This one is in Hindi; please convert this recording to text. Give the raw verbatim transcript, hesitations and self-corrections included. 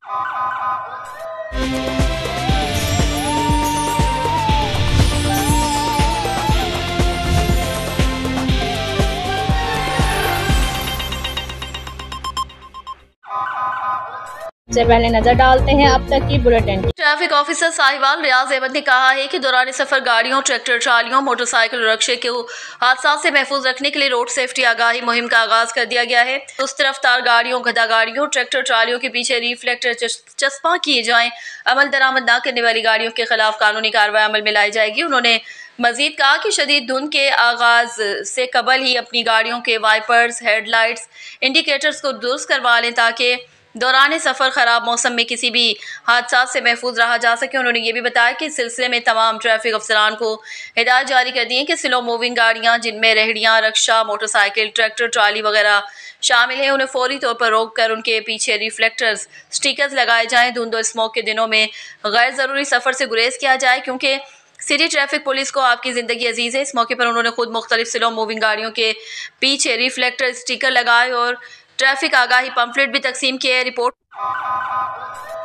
से पहले नजर डालते हैं अब तक की bulletin. Traffic officer Sahiwal Riaz Ahmad ने कहा है कि दौरान सफर गाड़ियों, ट्रैक्टर ट्रालियों, मोटरसाइकिल और रक्शे को हादसा से महफूज रखने के लिए रोड सेफ्टी आगाही मुहिम का आगाज कर दिया गया है। सुस्त रफ्तार गाड़ियों, गधा गाड़ियों, ट्रैक्टर ट्रालियों के पीछे रिफ्लेक्टर चस्पा किए जाएं। अमल दरामद न करने वाली गाड़ियों के खिलाफ कानूनी कार्रवाई अमल में लाई जाएगी। उन्होंने मजीद कहा कि शदीद धुंध के आगाज से कबल ही अपनी गाड़ियों के वाइपर्स, हेडलाइट्स, इंडिकेटर्स को दुरुस्त करवा लें ताकि दौरान सफ़र ख़राब मौसम में किसी भी हादसा से महफूज रहा जा सके। उन्होंने ये भी बताया कि इस सिलसिले में तमाम ट्रैफिक अफसरान को हिदायत जारी कर दी है कि स्लो मूविंग गाड़ियाँ जिनमें रेहड़ियाँ, रक्षा, मोटरसाइकिल, ट्रैक्टर ट्राली वगैरह शामिल हैं, उन्हें फौरी तौर पर रोक कर उनके पीछे रिफ्लेक्टर्स, स्टिकर्स लगाए जाएँ। धुंध और स्मोक के दिनों में गैर ज़रूरी सफ़र से गुरेज किया जाए क्योंकि सिटी ट्रैफिक पुलिस को आपकी ज़िंदगी अजीज़ है। इस मौके पर उन्होंने खुद मुख्तलिफ स्लो मूविंग गाड़ियों के पीछे रिफ्लेक्टर स्टिकर लगाए और ट्रैफिक आगाही पंफलेट भी तकसीम किए। रिपोर्ट